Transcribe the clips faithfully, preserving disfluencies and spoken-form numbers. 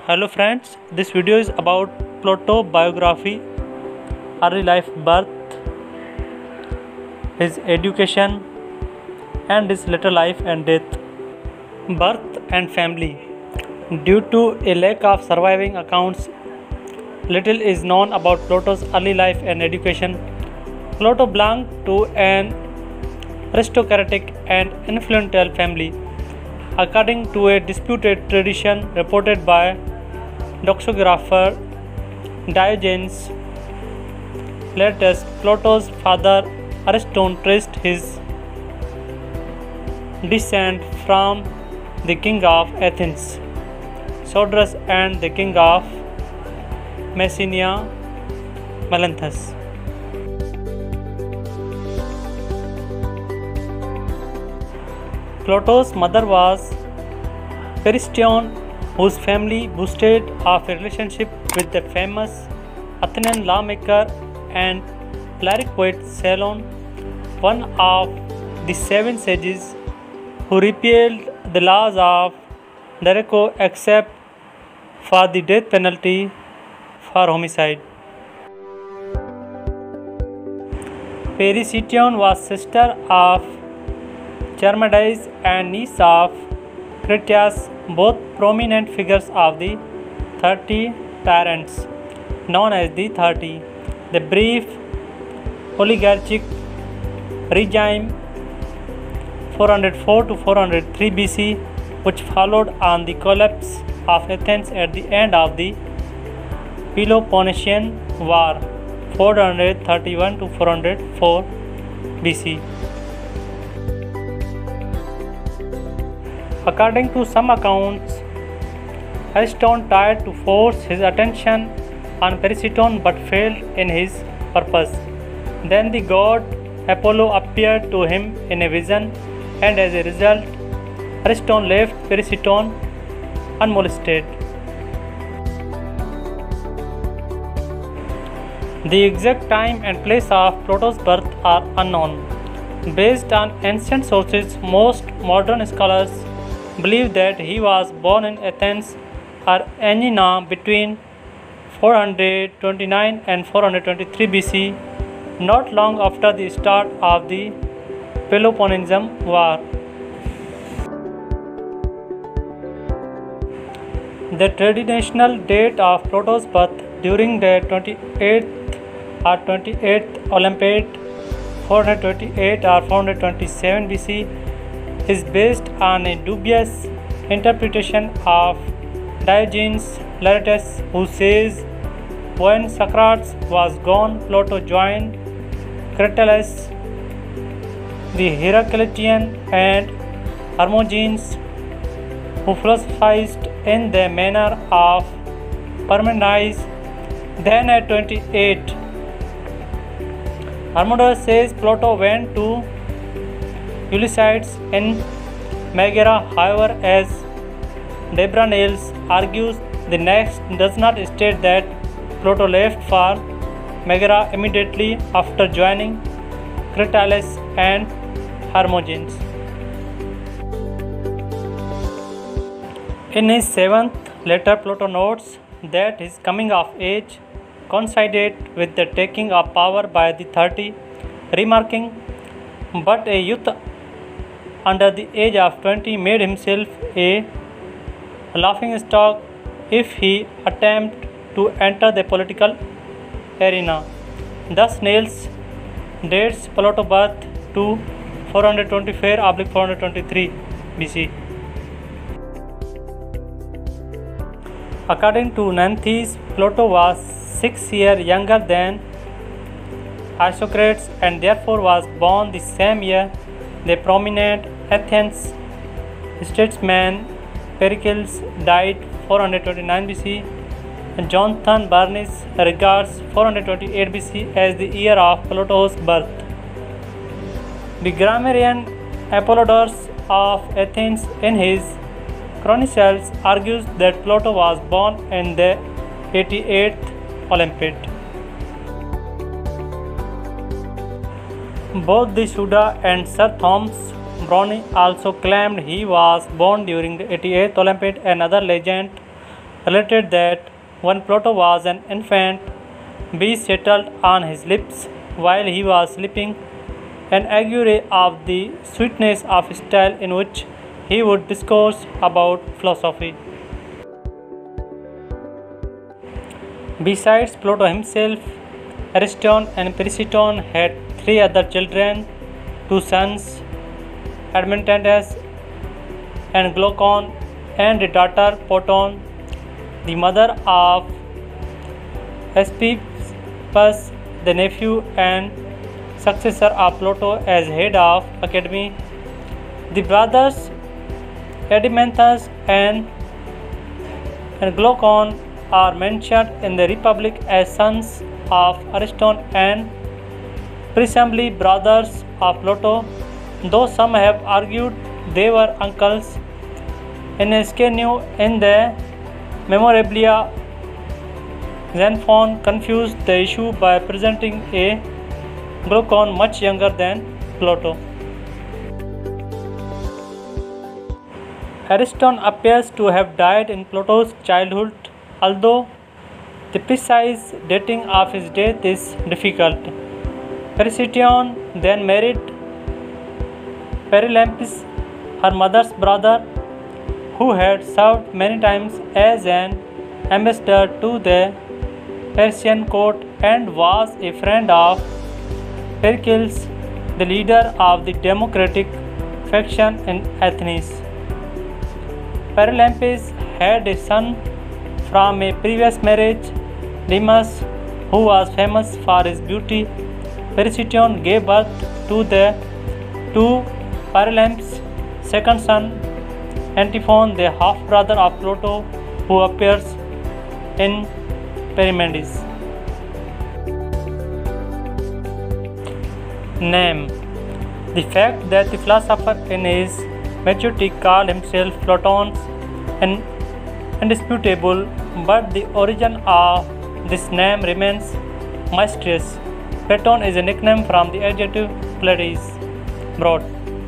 Hello friends, this video is about Plato biography, early life, birth, his education and his later life and death. Birth and family. Due to a lack of surviving accounts, little is known about Plato's early life and education. Plato belonged to an aristocratic and influential family. According to a disputed tradition reported by doxographer Diogenes Laertius, Plato's father Ariston traced his descent from the king of Athens, Sodrus, and the king of Messenia, Melanthus. Plato's mother was Peristion, whose family boasted of a relationship with the famous Athenian lawmaker and lyric poet Solon, one of the seven sages who repealed the laws of Draco except for the death penalty for homicide. Peristion was sister of Charmides and niece of Critias, both prominent figures of the Thirty Tyrants, known as the Thirty. The brief oligarchic regime four oh four to four oh three B C, which followed on the collapse of Athens at the end of the Peloponnesian War four thirty-one to four oh four B C. According to some accounts, Ariston tried to force his attention on Peristion but failed in his purpose. Then the god Apollo appeared to him in a vision, and as a result, Ariston left Peristion unmolested. The exact time and place of Plato's birth are unknown. Based on ancient sources, most modern scholars believe that he was born in Athens or Aegina between four twenty-nine and four twenty-three B C, not long after the start of the Peloponnesian War. The traditional date of Plato's birth during the twenty-eighth or twenty-eighth Olympiad four twenty-eight or four twenty-seven B C is based on a dubious interpretation of Diogenes Laertius, who says when Socrates was gone, Plato joined Cratylus, the Heraclitean, and Hermogenes, who philosophized in the manner of Parmenides. Then at twenty-eight, Hermogenes says Plato went to Ulysses in Megara. However, as Debraniels argues, the next does not state that Plato left for Megara immediately after joining Cratylus and Hermogenes. In his seventh letter, Plato notes that his coming of age coincided with the taking of power by the Thirty, remarking, "But a youth under the age of twenty made himself a laughingstock if he attempted to enter the political arena." Thus nails dates Plato's birth to four twenty-four to four twenty-three B C. According to Nanthes, Plato was six years younger than Isocrates and therefore was born the same year. The prominent Athens statesman Pericles died four twenty-nine B C. Jonathan Barnes regards four twenty-eight B C as the year of Plato's birth. The grammarian Apollodorus of Athens, in his Chronicles, argues that Plato was born in the eighty-eighth Olympiad. Both the Suda and Sir Thomas Browne also claimed he was born during the eighty-eighth Olympiad. Another legend related that when Plato was an infant, bees settled on his lips while he was sleeping, an augury of the sweetness of his style in which he would discourse about philosophy. Besides Plato himself, Ariston and Pisiton had three other children, two sons, Admetus and Glaucon, and a daughter, Poton, the mother of Asclepius, the nephew and successor of Plato as head of academy. The brothers Admetus and, and Glaucon are mentioned in the Republic as sons of Ariston and presumably brothers of Plato, though some have argued they were uncles. In Ascanius in the Memorabilia, Xenophon confused the issue by presenting a Glaucon much younger than Plato. Ariston appears to have died in Plato's childhood, although the precise dating of his death is difficult. Pisiton then married Perilampis, her mother's brother, who had served many times as an ambassador to the Persian court and was a friend of Pericles, the leader of the democratic faction in Athens. Perilampis had a son from a previous marriage, Demas, who was famous for his beauty. Pisiton gave birth to the two Perilamp's second son, Antiphon, the half-brother of Plato, who appears in Perimendes. Name. The fact that the philosopher in his maturity called himself Platon's is indisputable, but the origin of this name remains mysterious. Platon is a nickname from the adjective platis, broad.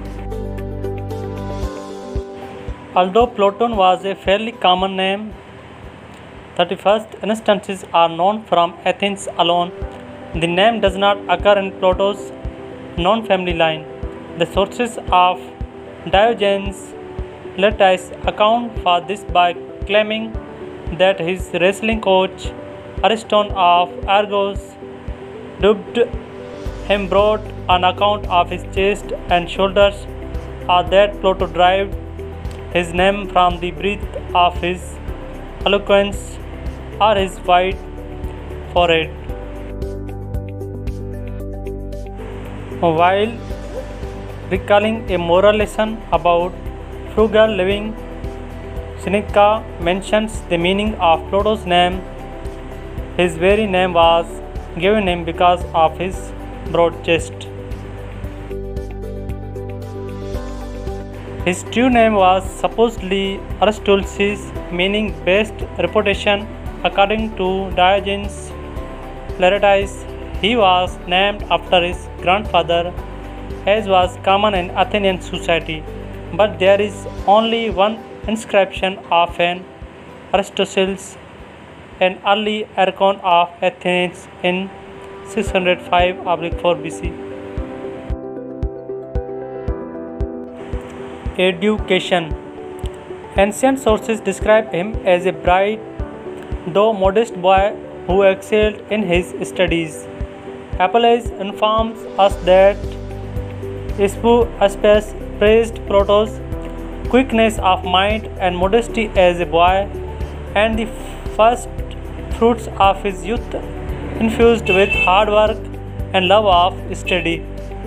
Although Platon was a fairly common name, thirty-first instances are known from Athens alone. The name does not occur in Plato's known family line. The sources of Diogenes Laertius account for this by claiming that his wrestling coach Ariston of Argos dubbed him broad on account of his chest and shoulders, or that Plato derived his name from the breadth of his eloquence or his wide forehead. While recalling a moral lesson about frugal living, Seneca mentions the meaning of Plato's name. His very name was given him because of his broad chest. His true name was supposedly Aristoteles, meaning best reputation. According to Diogenes Laertius, he was named after his grandfather, as was common in Athenian society, but there is only one inscription of an Aristoteles, an early archon of Athens in six hundred five to four B C. Education. Ancient sources describe him as a bright, though modest boy who excelled in his studies. Apelles informs us that Aspasia praised Plato's quickness of mind and modesty as a boy, and the first fruits of his youth infused with hard work and love of study.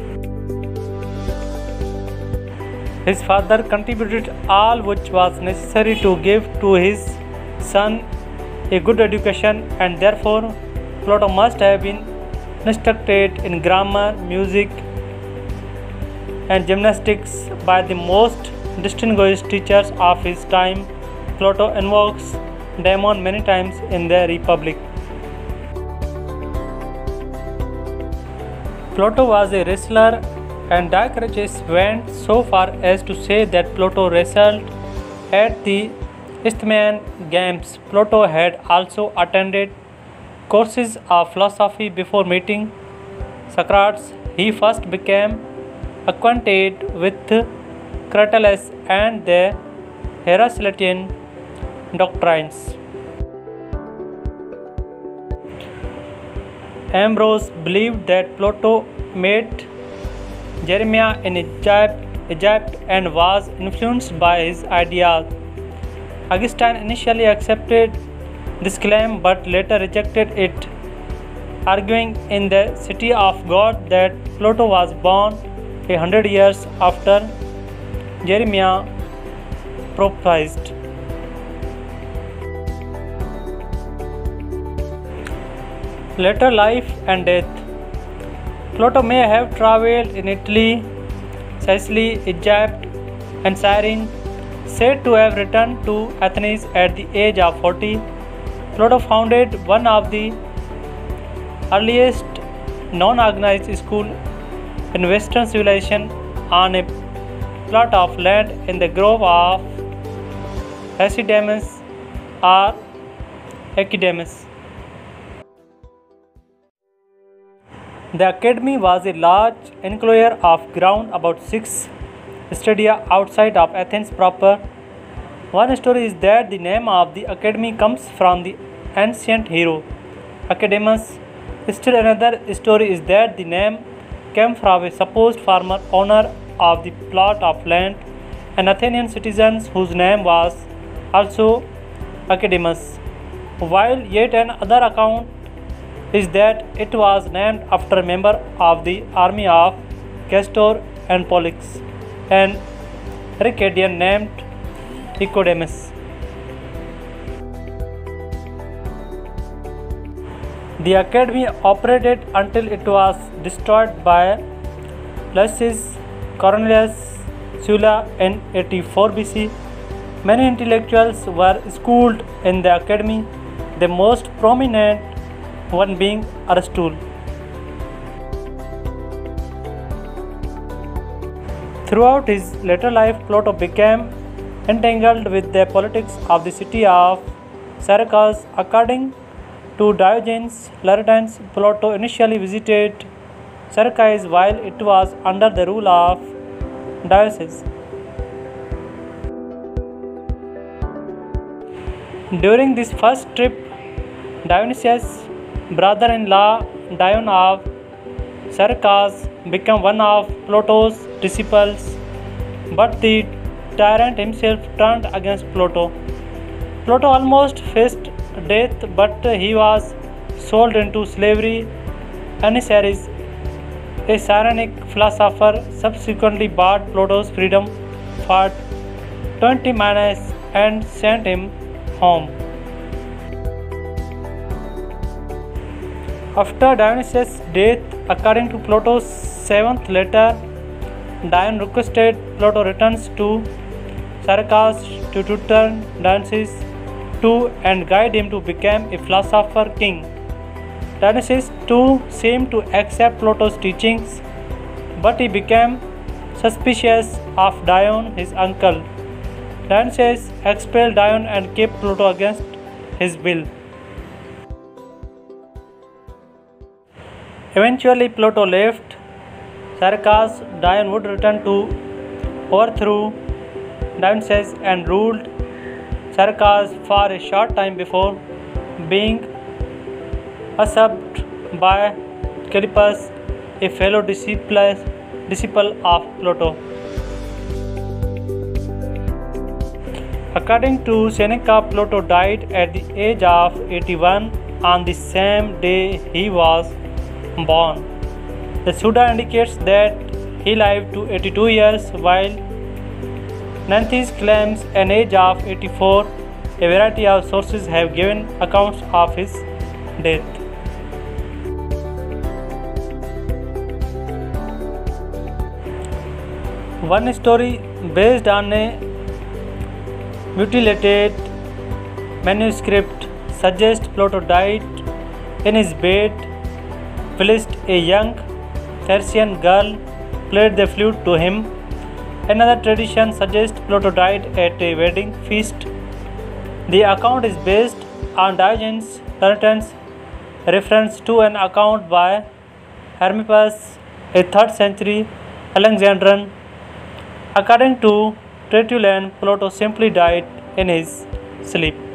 His father contributed all which was necessary to give to his son a good education, and therefore Plato must have been instructed in grammar, music, and gymnastics by the most distinguished teachers of his time. Plato invokes Damon many times in the Republic. Plato was a wrestler, and Diocrates went so far as to say that Plato wrestled at the Isthmian Games. Plato had also attended courses of philosophy before meeting Socrates. He first became acquainted with Cratylus and the Heraclitean doctrines. Ambrose believed that Plato met Jeremiah in Egypt, Egypt and was influenced by his ideas. Augustine initially accepted this claim but later rejected it, arguing in the City of God that Plato was born a hundred years after Jeremiah prophesied. Later life and death. Plato may have traveled in Italy, Sicily, Egypt, and Cyrene, said to have returned to Athens at the age of forty. Plato founded one of the earliest non-organized schools in Western civilization on a plot of land in the grove of Acidamus or Echidamus. The academy was a large enclosure of ground about six stadia outside of Athens proper. One story is that the name of the academy comes from the ancient hero Academus. Still another story is that the name came from a supposed former owner of the plot of land, an Athenian citizen whose name was also Academus, while yet another account is that it was named after a member of the army of Castor and Pollux, an Arcadian named Nicodemus. The academy operated until it was destroyed by Lucius Cornelius Sulla in eighty-four B C. Many intellectuals were schooled in the academy, the most prominent one being Aristotle. Throughout his later life, Plato became entangled with the politics of the city of Syracuse. According to Diogenes Laertius, Plato initially visited Syracuse while it was under the rule of Diocles. During this first trip, Dionysius, brother-in-law Dion of Syracuse, became one of Plato's disciples, but the tyrant himself turned against Plato. Plato almost faced death, but he was sold into slavery. Aniceres, a Cyrenaic philosopher, subsequently bought Plato's freedom for twenty minas and sent him home. After Dionysius' death, according to Plato's seventh letter, Dion requested Plato returns to Syracuse to tutor Dionysius too and guide him to become a philosopher king. Dionysius too seemed to accept Plato's teachings, but he became suspicious of Dion, his uncle. Dionysius expelled Dion and kept Plato against his will. Eventually, Plato left Syracuse. Dion would return to overthrow Dionysius and ruled Syracuse for a short time before being usurped by Callippus, a fellow disciple, disciple of Plato. According to Seneca, Plato died at the age of eighty-one on the same day he was born. The Suda indicates that he lived to eighty-two years, while Nanthys claims an age of eighty-four. A variety of sources have given accounts of his death. One story based on a mutilated manuscript suggests Plato died in his bed whilst a young Thracian girl played the flute to him. Another tradition suggests Plato died at a wedding feast The account is based on Diogenes Laertius's reference to an account by Hermippus, a third century Alexandrian. According to Tertullian, Plato simply died in his sleep.